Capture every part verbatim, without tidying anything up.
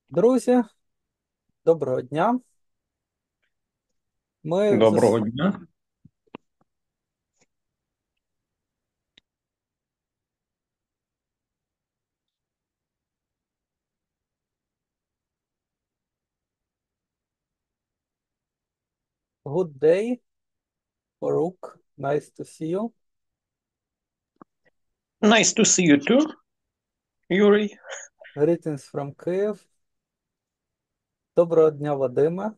Друзі, доброго дня. Ми Доброго зас... дня. Good day, Farooq. Nice to see you. Nice to see you too, Yuri. Greetings from Kyiv. Доброго дня, Вадиме.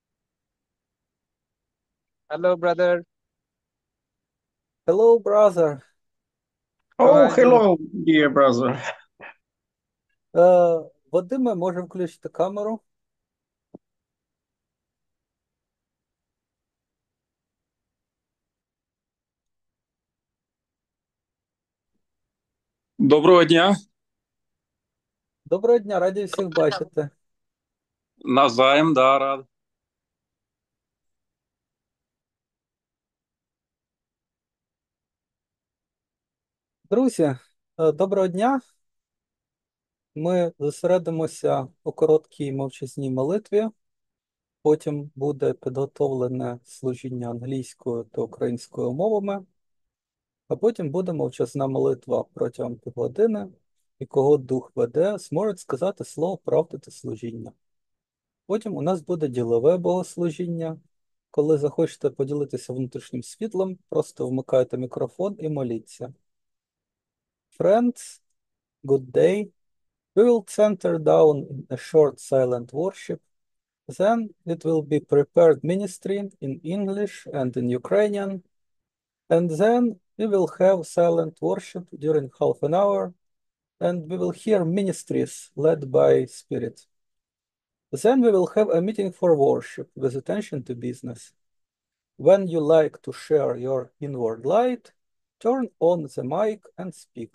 Hello, brother. Hello, brother. How Oh, are you? hello, dear brother. Е, Вадиме, може включити камеру? Доброго дня, Доброго дня, раді всіх бачити. навзаєм, да, рад. Друзі, е, доброго дня. Ми зосередимося у короткій мовчазній молитві. Потім буде підготовлене служіння англійською та українською мовами. А потім буде мовчазна молитва протягом півгодини, і кого дух веде, зможуть сказати слово правди та служіння. Потім у нас буде ділове богослужіння. Коли захочете поділитися внутрішнім світлом, просто вмикайте мікрофон і моліться. Friends, good day. We will center down in a short silent worship. Then it will be prepared ministry in English and in Ukrainian. And then we will have silent worship during half an hour, and we will hear ministries led by Spirit. Then we will have a meeting for worship with attention to business. When you like to share your inward light, turn on the mic and speak.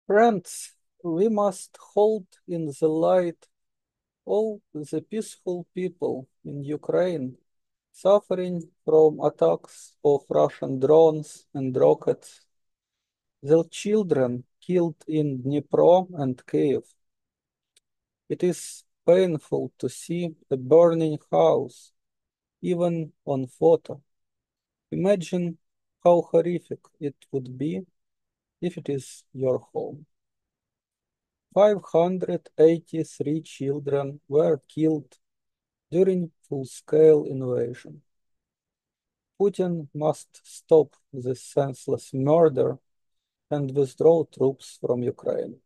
Friends, we must hold in the light all the peaceful people in Ukraine suffering from attacks of Russian drones and rockets, the children killed in Dnipro and Kiev. It is painful to see a burning house, even on photo. Imagine how horrific it would be if it is your home. five hundred eighty-three children were killed during full-scale invasion. Putin must stop this senseless murder and withdraw troops from Ukraine.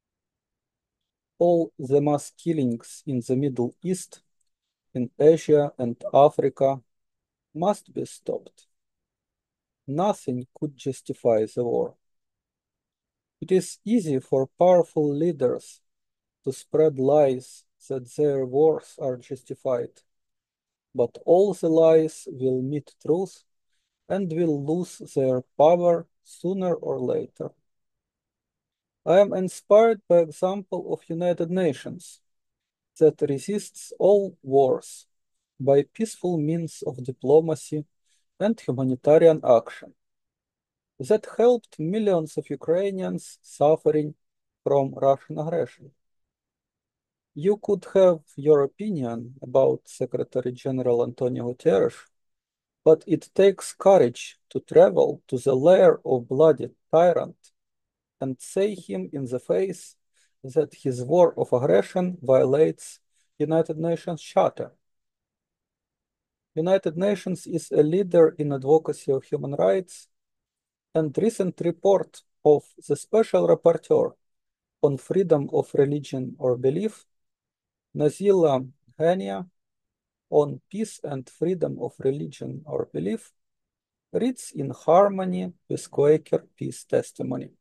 All the mass killings in the Middle East, in Asia and Africa must be stopped. Nothing could justify the war. It is easy for powerful leaders to spread lies that their wars are justified, but all the lies will meet truth and will lose their power sooner or later. I am inspired by example of United Nations that resists all wars by peaceful means of diplomacy and humanitarian action that helped millions of Ukrainians suffering from Russian aggression. You could have your opinion about Secretary General Antonio Guterres, but it takes courage to travel to the lair of bloody tyrant and say him in the face that his war of aggression violates United Nations Charter. United Nations is a leader in advocacy of human rights, and recent report of the Special Rapporteur on freedom of religion or belief, Nazila Ghania, on peace and freedom of religion or belief, reads in harmony with Quaker peace testimony.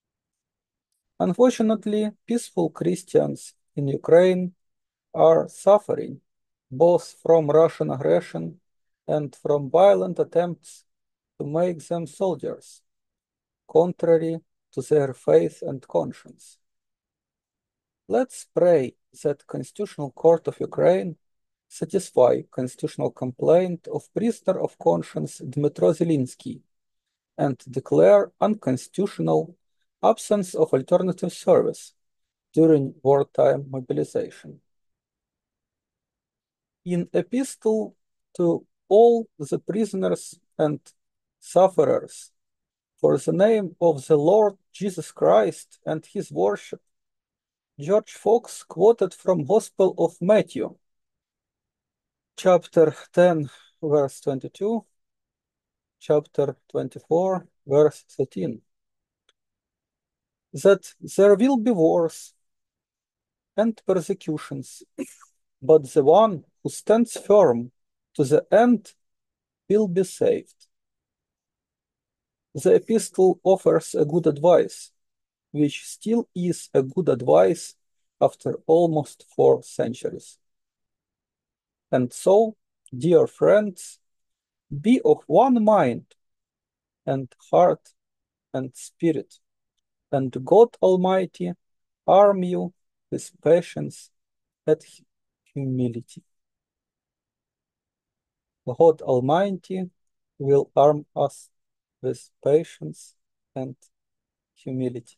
Unfortunately, peaceful Christians in Ukraine are suffering both from Russian aggression and from violent attempts to make them soldiers, contrary to their faith and conscience. Let's pray that Constitutional Court of Ukraine satisfy constitutional complaint of prisoner of conscience Dmytro Zelinsky and declare unconstitutional absence of alternative service during wartime mobilization. In epistle to all the prisoners and sufferers for the name of the Lord Jesus Christ and his worship, George Fox quoted from Gospel of Matthew, chapter ten, verse twenty-two, chapter twenty-four, verse thirteen, that there will be wars and persecutions, but the one who stands firm to the end will be saved. The epistle offers a good advice, which still is a good advice after almost four centuries. And so, dear friends, be of one mind and heart and spirit, and God Almighty arm you with patience and humility. God Almighty will arm us with patience and humility.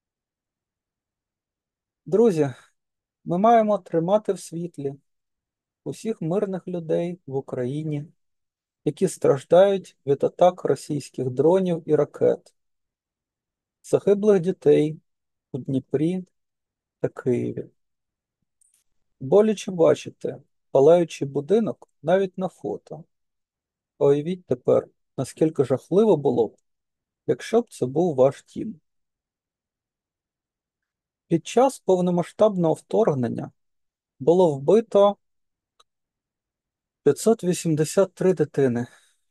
Друзі, ми маємо тримати в світлі усіх мирних людей в Україні, які страждають від атак російських дронів і ракет, загиблих дітей у Дніпрі та Києві. Боляче бачити палаючий будинок навіть на фото. Уявіть тепер, наскільки жахливо було б, якщо б це був ваш дім. Під час повномасштабного вторгнення було вбито п'ятсот вісімдесят три дитини.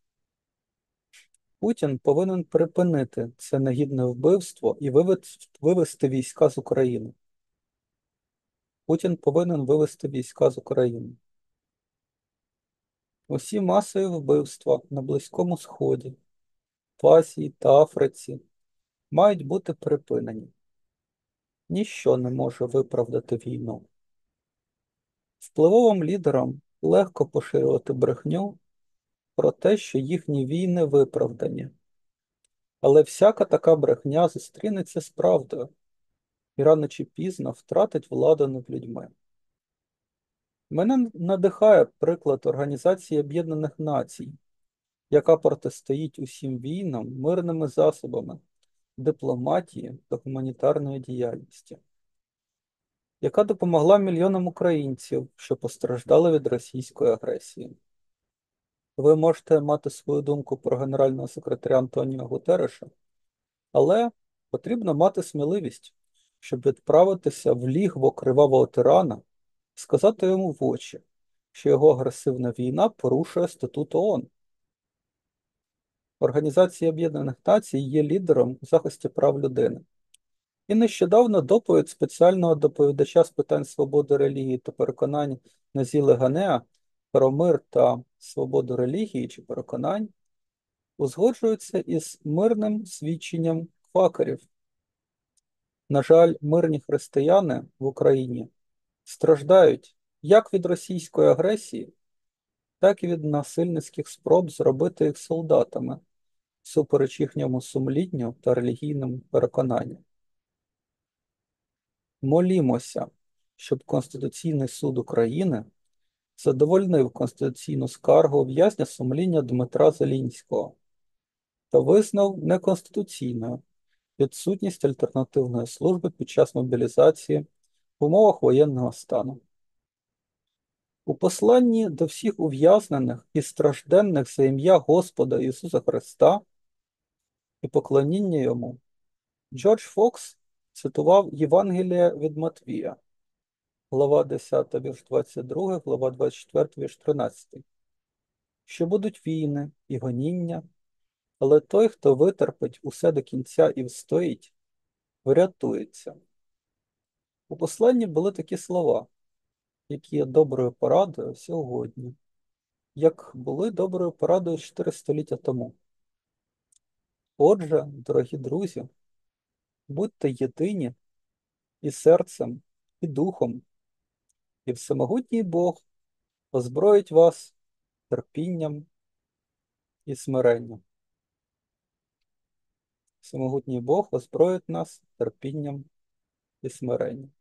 Путін повинен припинити це негідне вбивство і вивести війська з України. Путін повинен вивести війська з України. Усі масові вбивства на Близькому Сході, в Азії та Африці мають бути припинені. ніщо не може виправдати війну. Впливовим лідерам легко поширювати брехню про те, що їхні війни виправдані. Але всяка така брехня зустрінеться з правдою і рано чи пізно втратить владу над людьми. Мене надихає приклад Організації Об'єднаних Націй, яка протистоїть усім війнам мирними засобами, дипломатії та гуманітарної діяльності, яка допомогла мільйонам українців, що постраждали від російської агресії. Ви можете мати свою думку про генерального секретаря Антоніо Гутерреша, але потрібно мати сміливість, щоб відправитися в лігво кривавого тирана, сказати йому в очі, що його агресивна війна порушує статут ООН. Організація Об'єднаних Націй є лідером у захисті прав людини. І нещодавно доповідь спеціального доповідача з питань свободи релігії та переконань Назіли Ганеа про мир та свободу релігії чи переконань узгоджується із мирним свідченням квакерів. На жаль, мирні християни в Україні страждають як від російської агресії, так і від насильницьких спроб зробити їх солдатами, всупереч їхньому сумлінню та релігійним переконанням. Молімося, щоб Конституційний суд України задовольнив конституційну скаргу в'язня сумління Дмитра Зелінського та визнав неконституційною відсутність альтернативної служби під час мобілізації в умовах воєнного стану. У посланні до всіх ув'язнених і стражденних за ім'я Господа Ісуса Христа і поклоніння Йому Джордж Фокс цитував Євангелія від Матвія, глава десята, вірш двадцять два, глава двадцять четвертий, вірш тринадцятий, що будуть війни і гоніння, але той, хто витерпить усе до кінця і встоїть, врятується. У посланні були такі слова, які є доброю порадою сьогодні, як були доброю порадою чотири століття тому. Отже, дорогі друзі, будьте єдині і серцем, і духом, і всемогутній Бог озброїть вас терпінням і смиренням. Всемогутній Бог озброїть нас терпінням і смиренням.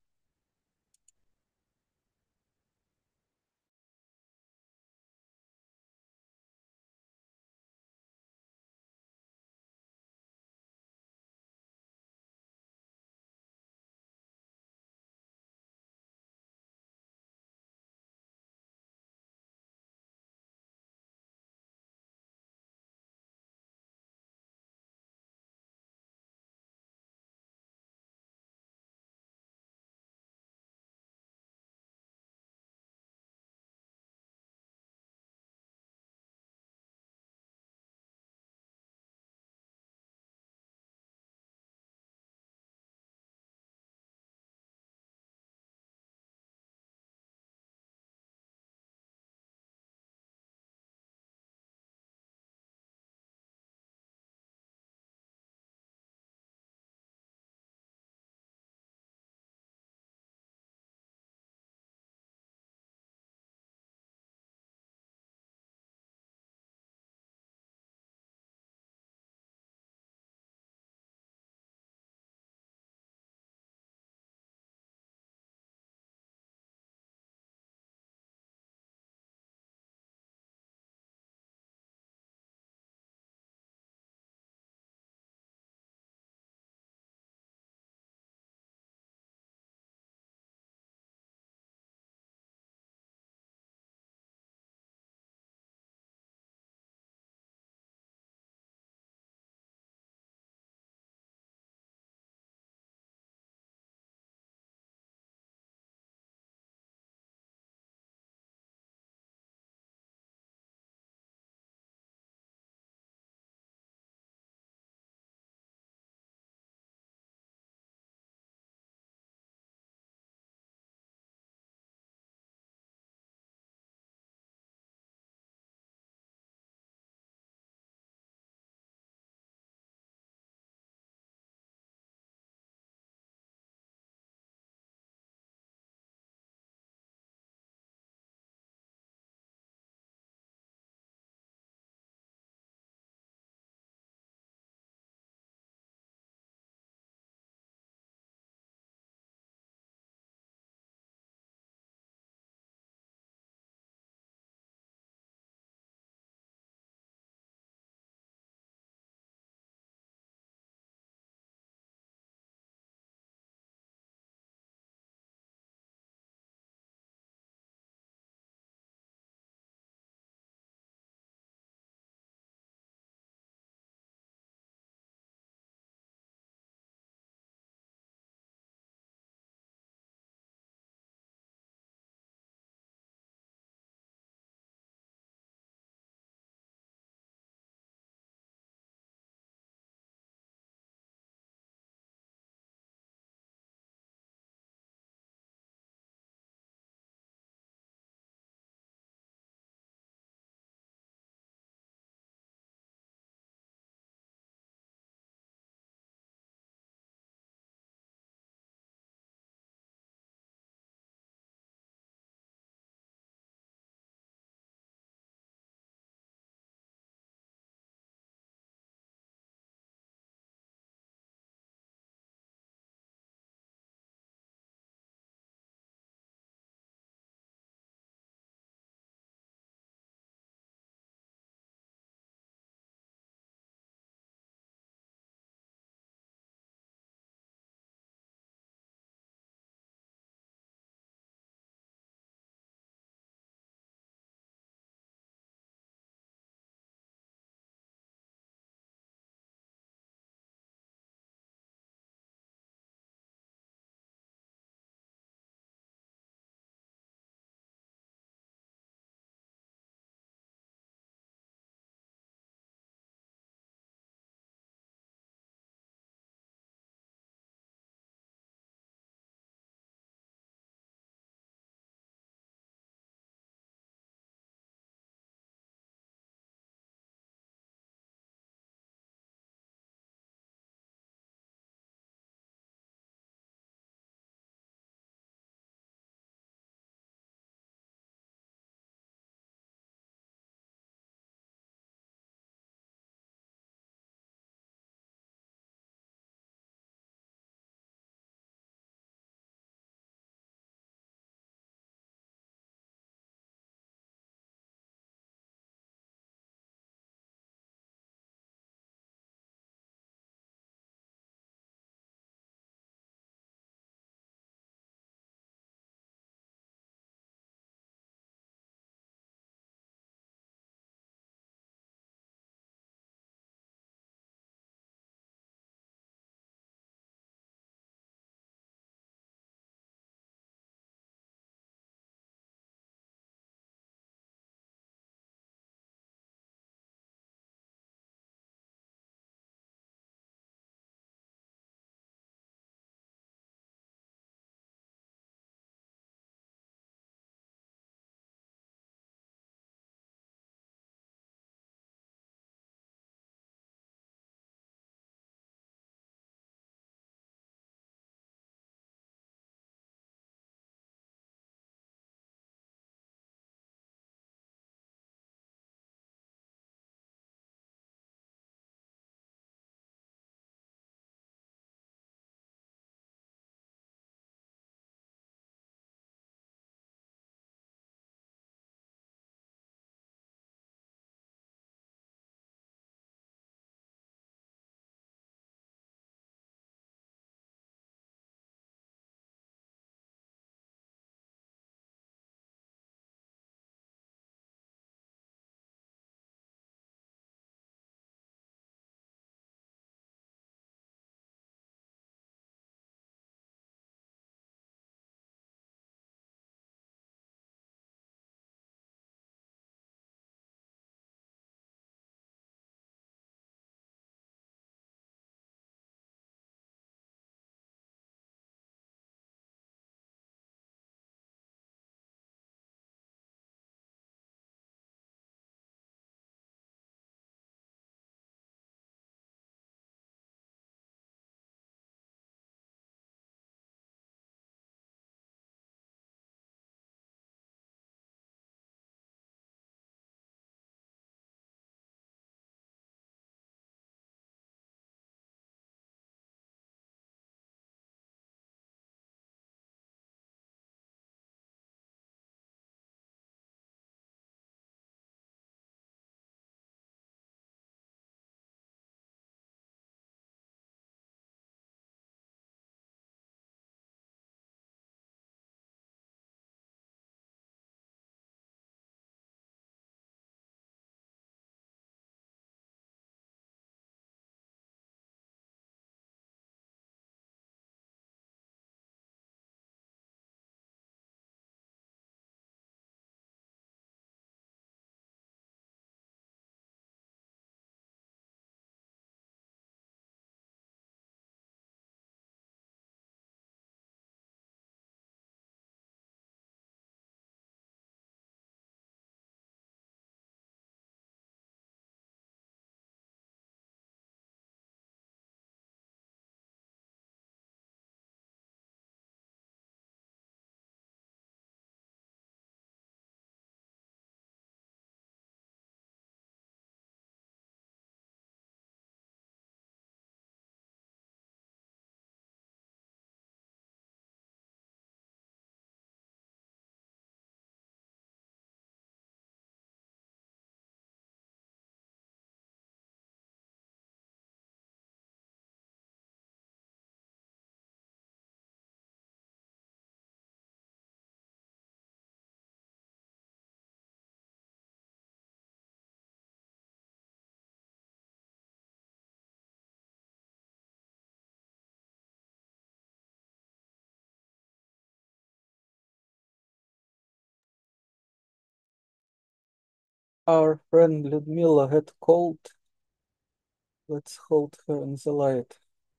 Our friend Людмила had cold. Let's hold her in the light.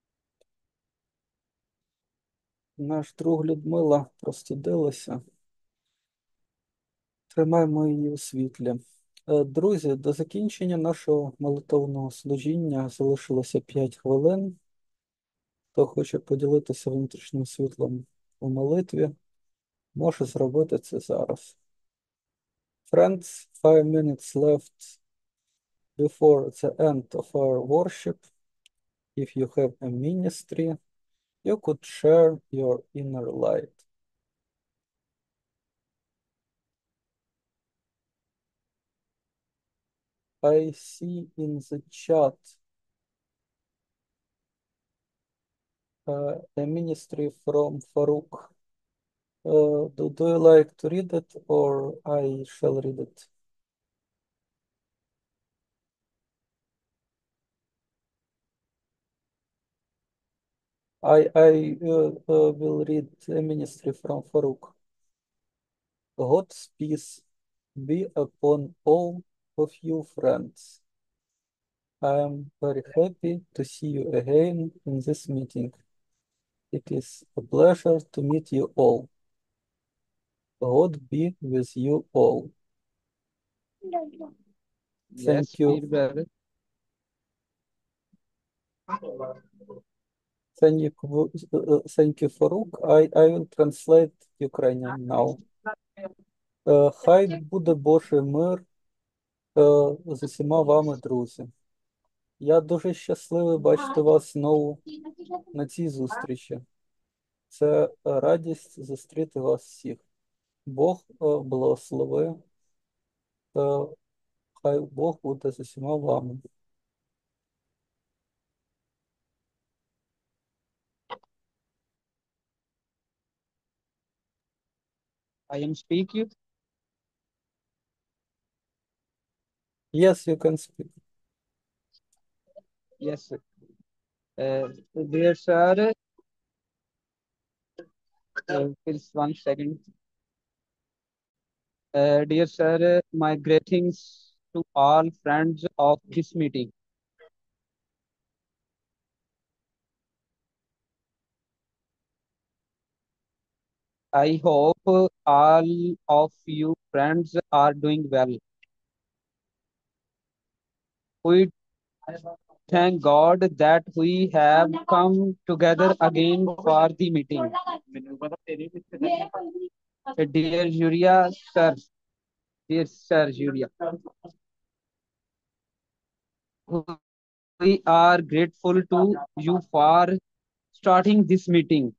Наш друг Людмила простудилася. Тримаємо її у світлі. Е, Друзі, до закінчення нашого молитовного служіння залишилося п'ять хвилин. Хто хоче поділитися внутрішнім світлом у молитві, може зробити це зараз. Friends, five minutes left before the end of our worship. If you have a ministry, you could share your inner light. I see in the chat uh, a ministry from Farouk. Uh, do, do you like to read it or I shall read it? I, I uh, uh, will read a ministry from Farouk. God's peace be upon all of you, friends. I am very happy to see you again in this meeting. It is a pleasure to meet you all. God be with you all. Thank Yes, you. dear brother. Thank you, uh, thank you, Farouk. I, I will translate Ukrainian now. Е, Хай буде Божий мир е, з усіма вами, друзі. Я дуже щасливий бачити вас знову на цій зустрічі. Це е, радість зустріти вас всіх. Бог е, благослови. Е, Хай Бог буде з усіма вами. I am speak you. Yes, you can speak. Yes, sir. Uh, dear sir, uh, please one second. Uh, dear sir, my greetings to all friends of this meeting. I hope all of you friends are doing well. We thank God that we have come together again for the meeting. Uh, Dear Julia, sir, dear sir Julia, we are grateful to you for starting this meeting.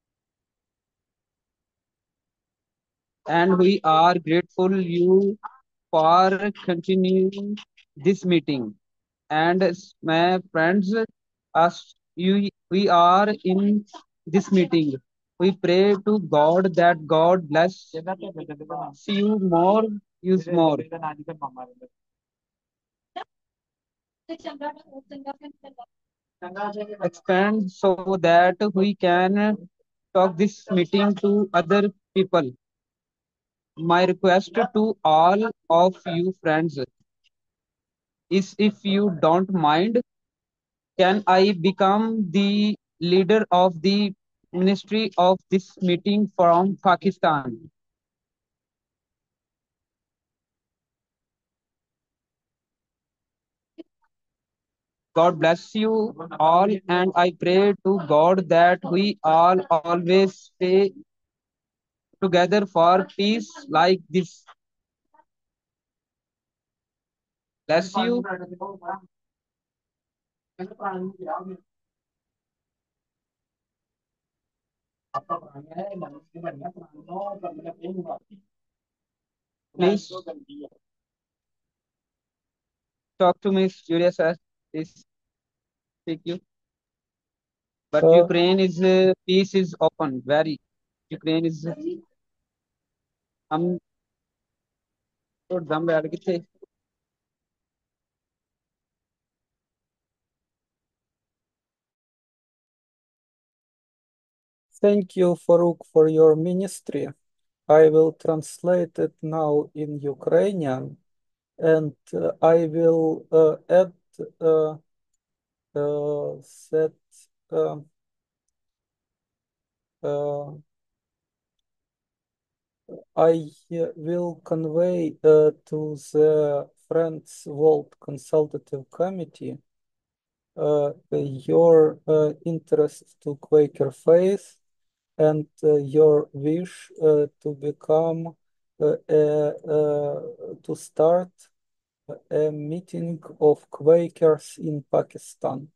And we are grateful you for continuing this meeting. And s- my friends, us you we are in this meeting. We pray to God that God bless you more, use more. Expand so that we can talk this meeting to other people. My request to all of you friends is, if you don't mind, can I become the leader of the ministry of this meeting from Pakistan? God bless you all, and I pray to God that we all always stay together for peace like this. Bless you. Please talk to Miss Julia, sir. Please speak you. But Uh, Ukraine is uh, peace is open. Very Ukraine is. हम तो दम बैठ के थे. Thank you, Farouk, for your ministry. I will translate it now in Ukrainian. and uh, I will uh, add uh, uh, that uh, uh, I uh, will convey uh, to the Friends World Consultative Committee uh, your uh, interest to Quaker faith and uh, your wish uh, to become uh, a, uh, to start a meeting of Quakers in Pakistan.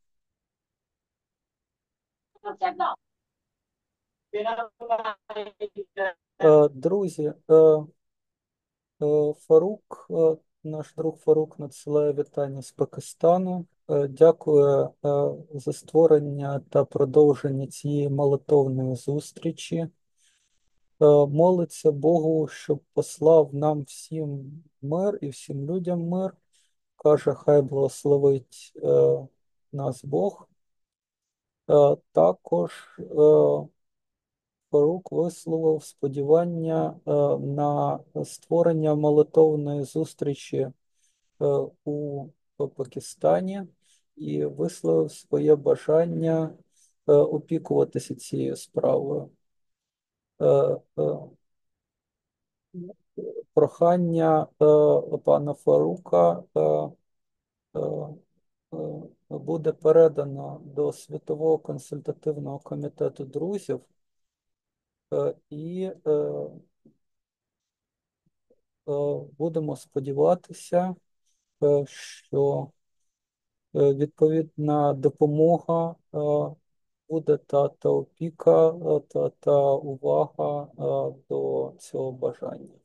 Е, Друзі, е, е, Фарук, е, наш друг Фарук надсилає вітання з Пакистану. Е, Дякую е, за створення та продовження цієї молитовної зустрічі. Е, Молиться Богу, щоб послав нам всім мир і всім людям мир. Каже, хай благословить е, нас Бог. Е, Також е, Фарук висловив сподівання е, на створення молитовної зустрічі е, у Пакистані і висловив своє бажання е, опікуватися цією справою. Е, е, Прохання е, пана Фарука е, е, е, буде передано до Світового консультативного комітету друзів е, і е, Е, будемо сподіватися, е, що е, відповідна допомога е, буде та, та опіка е, та, та увага е, до цього бажання.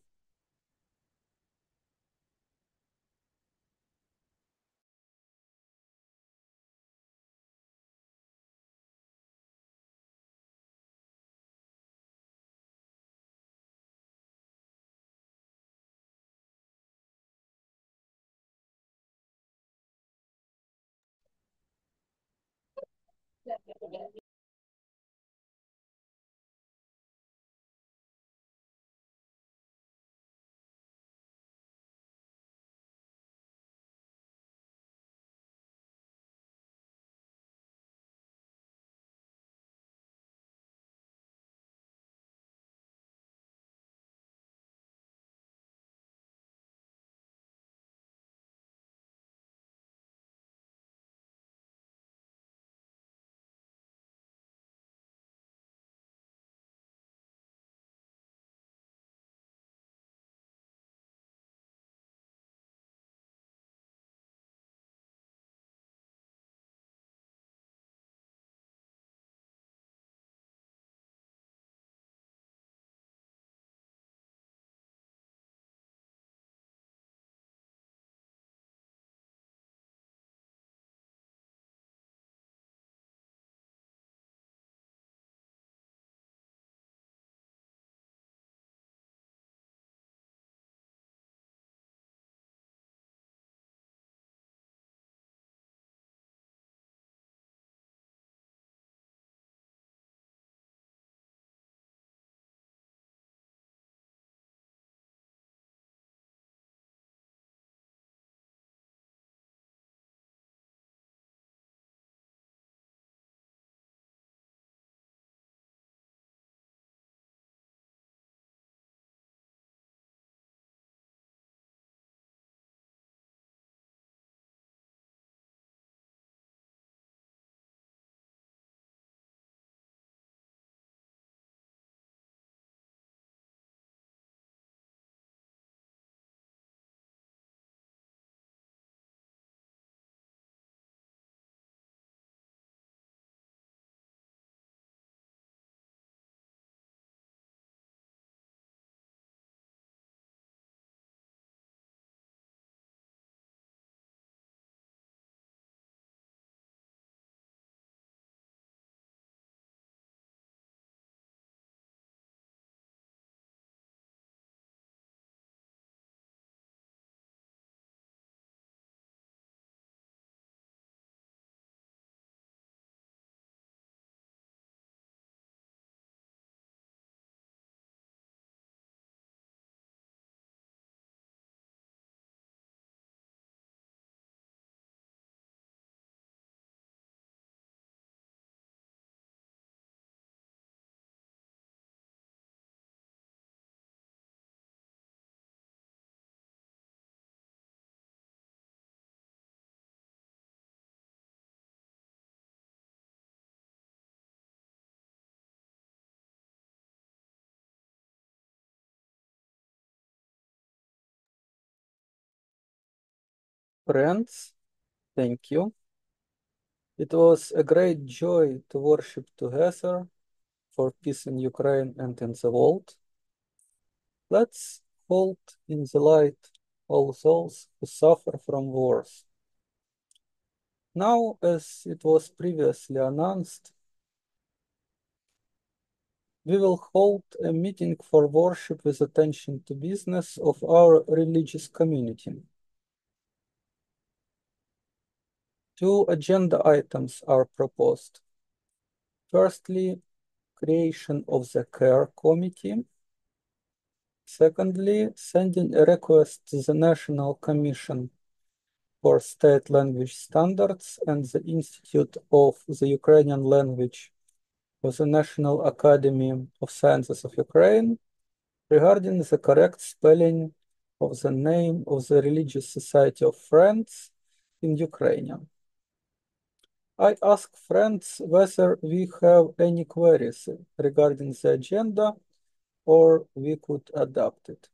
Friends, thank you. It was a great joy to worship together for peace in Ukraine and in the world. Let's hold in the light all those who suffer from wars. Now, as it was previously announced, we will hold a meeting for worship with attention to business of our religious community. Two agenda items are proposed. Firstly, creation of the care committee. Secondly, sending a request to the National Commission for State Language Standards and the Institute of the Ukrainian Language of the National Academy of Sciences of Ukraine regarding the correct spelling of the name of the Religious Society of Friends in Ukrainian. I ask friends whether we have any queries regarding the agenda or we could adapt it.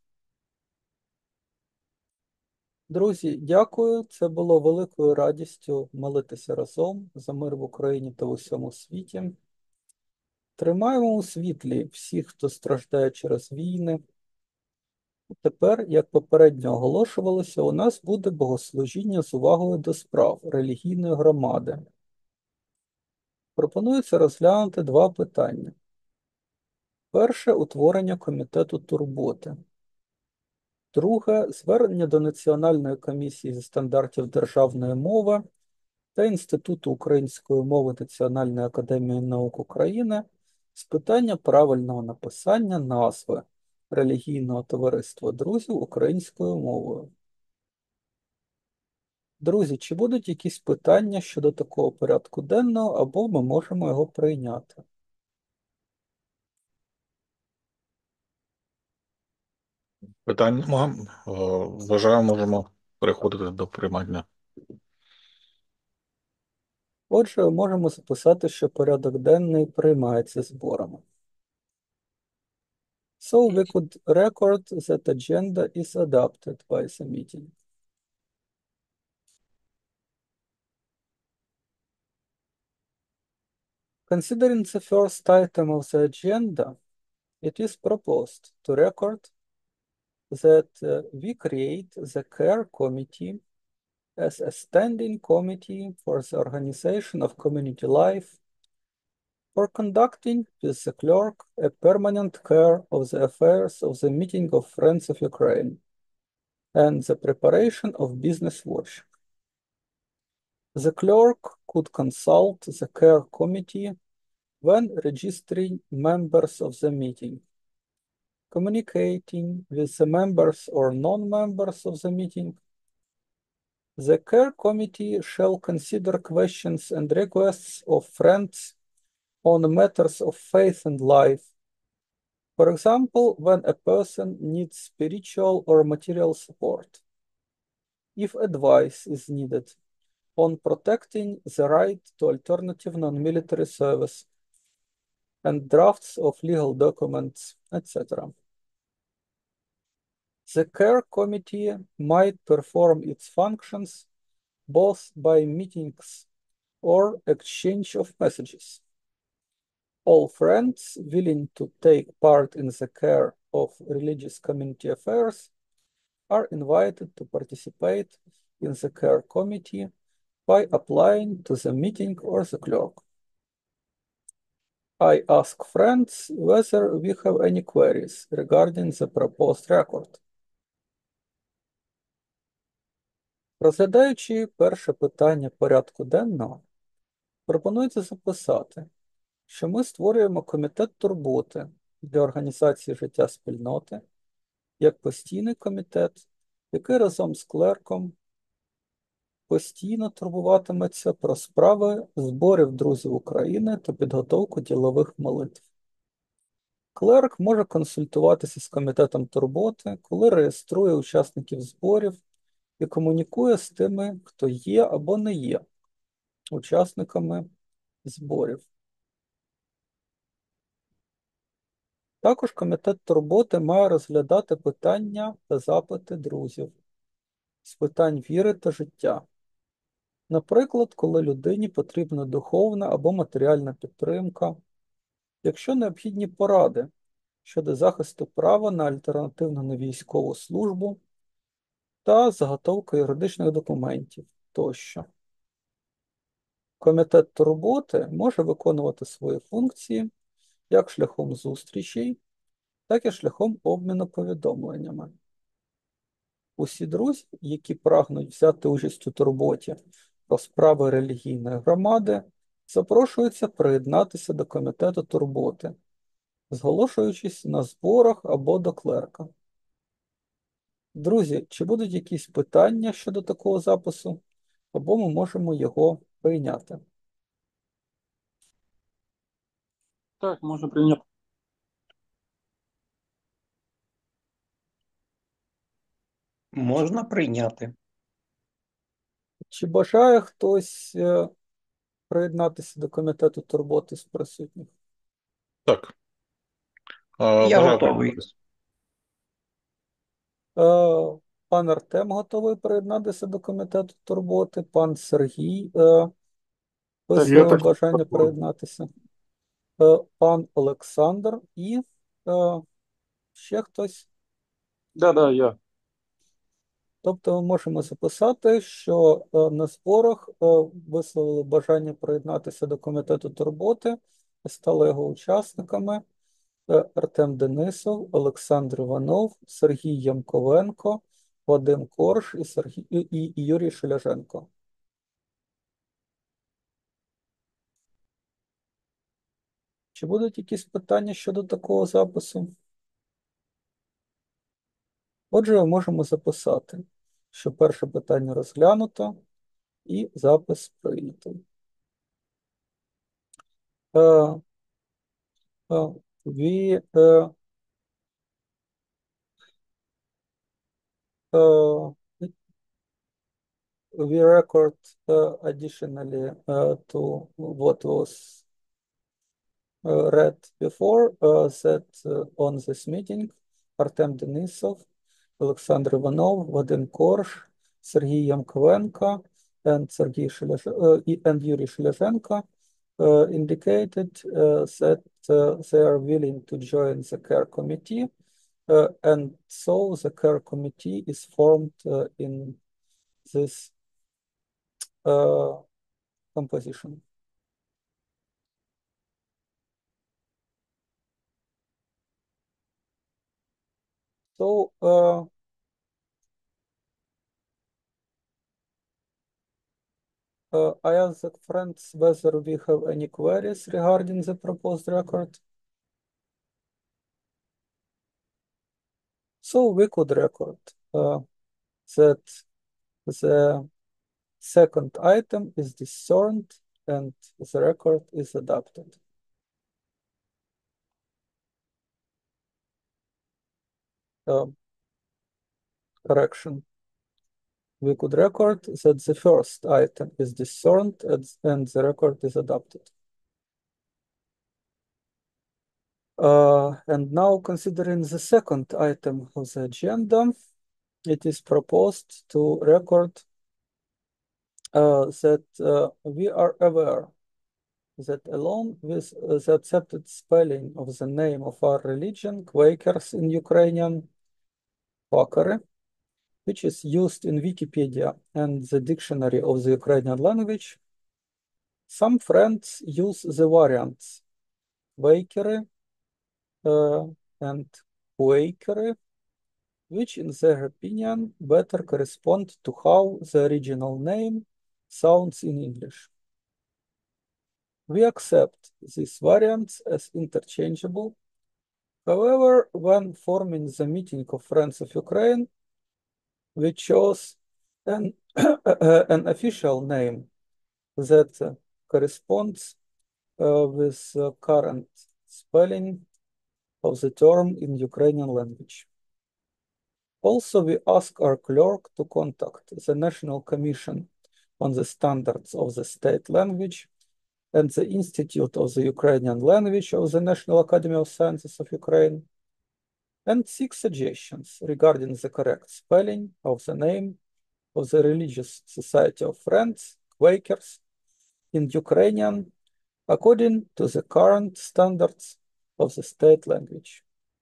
Друзі, дякую. Це було великою радістю молитися разом за мир в Україні та в усьому світі. Тримаємо у світлі всіх, хто страждає через війни. Тепер, як попередньо оголошувалося, у нас буде богослужіння з увагою до справ релігійної громади. Пропонується розглянути два питання. Перше – утворення комітету турботи. Друге – звернення до Національної комісії зі стандартів державної мови та Інституту української мови Національної академії наук України з питання правильного написання назви релігійного товариства друзів українською мовою. Друзі, чи будуть якісь питання щодо такого порядку денного, або ми можемо його прийняти? Питань нема. Е, Вважаю, можемо переходити до приймання. Отже, можемо записати, що порядок денний приймається зборами. So we could record that agenda is adopted by the meeting. Considering the first item of the agenda, it is proposed to record that uh, we create the care committee as a standing committee for the organization of community life, for conducting with the clerk a permanent care of the affairs of the meeting of Friends of Ukraine and the preparation of business worship. The clerk could consult the care committee when registering members of the meeting, communicating with the members or non-members of the meeting. The care committee shall consider questions and requests of friends on matters of faith and life. For example, when a person needs spiritual or material support. If advice is needed on protecting the right to alternative non-military service and drafts of legal documents, et cetera. The care committee might perform its functions both by meetings or exchange of messages. All friends willing to take part in the care of religious community affairs are invited to participate in the care committee by applying to the meeting or the clerk. I ask friends whether we have any queries regarding the proposed record. Розглядаючи перше питання порядку денного, пропонується записати, що ми створюємо комітет турботи для організації життя спільноти як постійний комітет, який разом з клерком постійно турбуватиметься про справи зборів друзів України та підготовку ділових молитв. Клерк може консультуватися з комітетом турботи, коли реєструє учасників зборів і комунікує з тими, хто є або не є учасниками зборів. Також комітет турботи має розглядати питання та запити друзів, з питань віри та життя. Наприклад, коли людині потрібна духовна або матеріальна підтримка, якщо необхідні поради щодо захисту права на альтернативну невійськову службу та заготовка юридичних документів тощо. Комітет турботи може виконувати свої функції як шляхом зустрічей, так і шляхом обміну повідомленнями. Усі друзі, які прагнуть взяти участь у турботі про справи релігійної громади, запрошуються приєднатися до комітету турботи, зголошуючись на зборах або до клерка. Друзі, чи будуть якісь питання щодо такого запису, або ми можемо його прийняти? Так, можна прийняти. Можна прийняти. Чи бажає хтось е, приєднатися до комітету турботи з присутніх? Так. Е, Я Бажаю готовий. приєднатися. Е, Пан Артем готовий приєднатися до комітету турботи, пан Сергій е, Так, я висловив так бажання готовий. приєднатися, е, пан Олександр і е, ще хтось. Да, да, я. Тобто ми можемо записати, що е, на зборах е, висловили бажання приєднатися до комітету турботи, стали його учасниками е, Артем Денисов, Олександр Іванов, Сергій Ямковенко, Вадим Корж і, Сергій, і, і Юрій Шеляженко. Чи будуть якісь питання щодо такого запису? Отже, ми можемо записати, що перше питання розглянуто і запис прийнятий. Е, е, we, е, е, we record uh, additionally uh, to what was uh, read before uh, that uh, on this meeting Artem Denisov, Alexander Ivanov, Vadim Korsh, Sergei Yamkovenko, and Sergei Shelesh uh, and Yuri Shelezhenko uh, indicated uh, that uh, they are willing to join the care committee, uh, and so the care committee is formed uh, in this uh, composition. So uh, uh, I ask the friends whether we have any queries regarding the proposed record. So we could record uh, that the second item is discerned and the record is adopted. Um, correction. We could record that the first item is discerned and, and the record is adopted. Uh, and now, considering the second item of the agenda, it is proposed to record uh, that uh, we are aware that along with uh, the accepted spelling of the name of our religion, Quakers in Ukrainian, Quakere, which is used in Wikipedia and the dictionary of the Ukrainian language, some friends use the variants Quakere uh, and Quakere, which in their opinion better correspond to how the original name sounds in English. We accept these variants as interchangeable. However, when forming the meeting of Friends of Ukraine, we chose an, an official name that uh, corresponds uh, with the current spelling of the term in Ukrainian language. Also, we ask our clerk to contact the National Commission on the Standards of the State Language and the Institute of the Ukrainian Language of the National Academy of Sciences of Ukraine, and seek suggestions regarding the correct spelling of the name of the Religious Society of Friends, Quakers, in Ukrainian according to the current standards of the state language.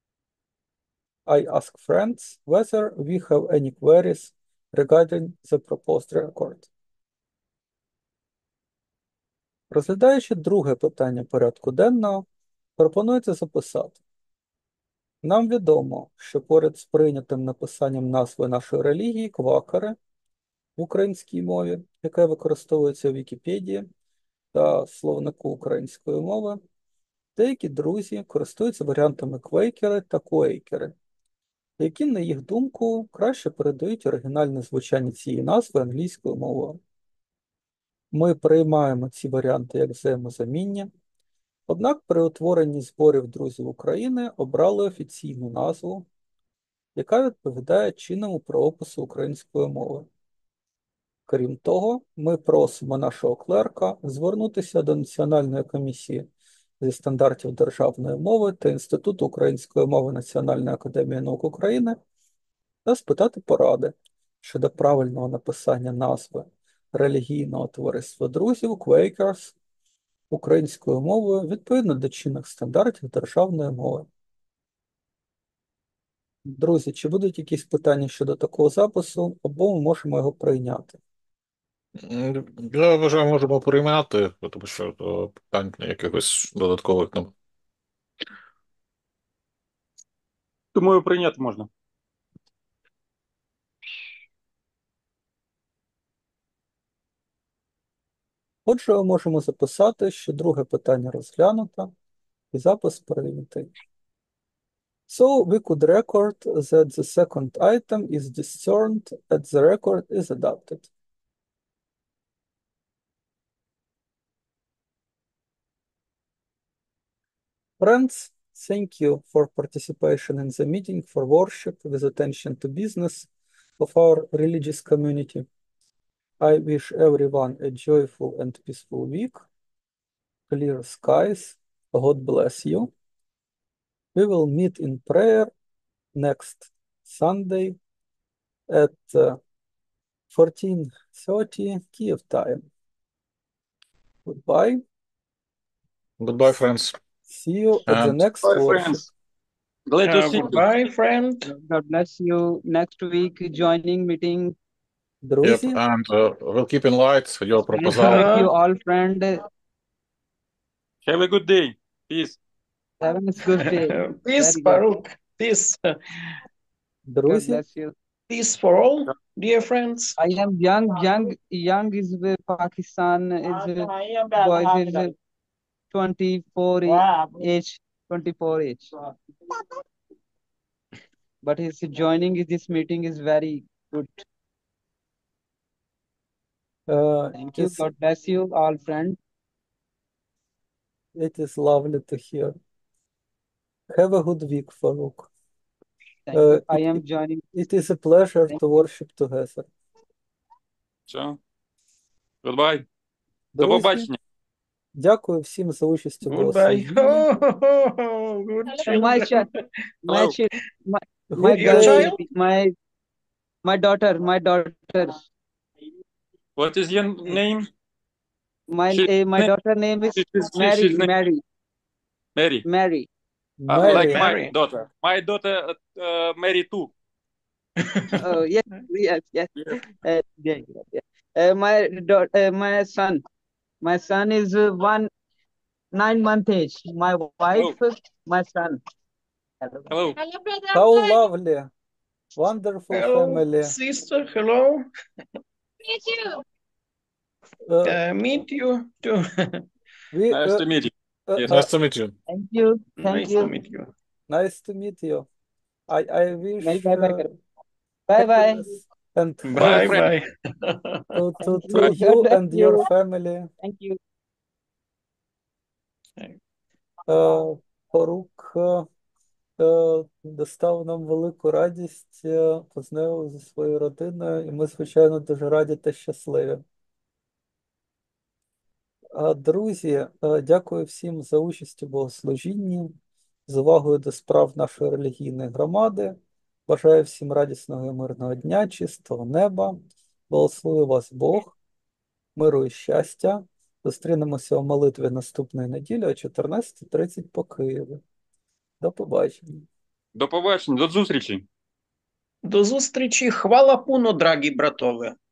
I ask friends whether we have any queries regarding the proposed record. Розглядаючи друге питання порядку денного, пропонується записати. Нам відомо, що поряд з прийнятим написанням назви нашої релігії квакери в українській мові, яке використовується в Вікіпедії та словнику української мови, деякі друзі користуються варіантами квейкери та куейкери, які, на їх думку, краще передають оригінальне звучання цієї назви англійською мовою. Ми приймаємо ці варіанти як взаємозамінні, однак при утворенні зборів друзів України обрали офіційну назву, яка відповідає чинному правопису української мови. Крім того, ми просимо нашого клерка звернутися до Національної комісії зі стандартів державної мови та Інституту української мови Національної академії наук України та спитати поради щодо правильного написання назви релігійного товариства друзів Quakers українською мовою відповідно до чинних стандартів державної мови. Друзі, чи будуть якісь питання щодо такого запису, або ми можемо його прийняти? М, Я вважаю, можемо приймати, тому що то питань якихось додаткових нам. Думаю, прийняти можна. Отже, ми можемо записати, що друге питання розглянуто і запис прийнятий. So we could record that the second item is discerned and the record is adopted. Friends, thank you for participation in the meeting for worship with attention to business of our religious community. I wish everyone a joyful and peaceful week. Clear skies. God bless you. We will meet in prayer next Sunday at uh, fourteen thirty Kiev time. Goodbye. Goodbye, friends. See you at the And next Bye, worship. friends. Glad to Uh, see you. goodbye, friend. God bless you. Next week, joining meeting. yep, Друзі, and uh, we'll keep in light your Nice to proposal. meet you all, friend. Have a good day. Peace. Have a good day. Peace, Very good. Farouk. Peace. God друзі, bless you. Peace for all, dear friends. I am young. Young. Young is with Pakistan. Is uh, boys is uh, twenty-four age. twenty-four age. But his joining this meeting is very good. uh, Thank you. it's, God bless you all, friend. it is lovely to hear. Have a good week, Farouk. Thank Uh, you. I it, am joining. it is a pleasure Thank to you. worship together. Все. Goodbye. До Друзі, побачення. дякую всім за участь у Goodbye. богослужінні. Oh, good Uh, my children. child, my Hello. child, my, my Good Your day. child? baby, my my daughter, my daughter, What is your name? my She, uh, my daughter name is she, she, she, Mary, she's name Mary, Mary. Mary. Uh, like Mary. my Mary. daughter. My daughter uh, Mary too. Oh yes, yes, yes. Yes. Uh, yeah, yeah, yeah. Uh, my daughter, uh, my son, my son is uh, one nine month age. My wife, my son. Hello. Hello. Hello, brother. How Good lovely. Wonderful Hello, family. sister. Hello. to meet you. Uh, Uh, meet you too. we, Nice uh, to meet you. uh, Yes. uh, Nice to meet you. Thank you, thank Nice you. to meet you. nice to meet you. I, I wish Bye bye bye. uh, Bye bye. happiness and Bye, health Bye friend. bye. to, to, Thank to you. you God bless and your you. family. Thank you. Е, Порук е, е, доставив нам велику радість, е, познайомив зі своєю родиною, і ми, звичайно, дуже раді та щасливі. А, Друзі, е, дякую всім за участь у богослужінні, з увагою до справ нашої релігійної громади. Бажаю всім радісного і мирного дня, чистого неба Благослови вас Бог, миру і щастя. Зустрінемося у молитві наступної неділі о чотирнадцята тридцять по Києві. До побачення. До побачення, до зустрічі. До зустрічі. Хвала пуно, драгі братове.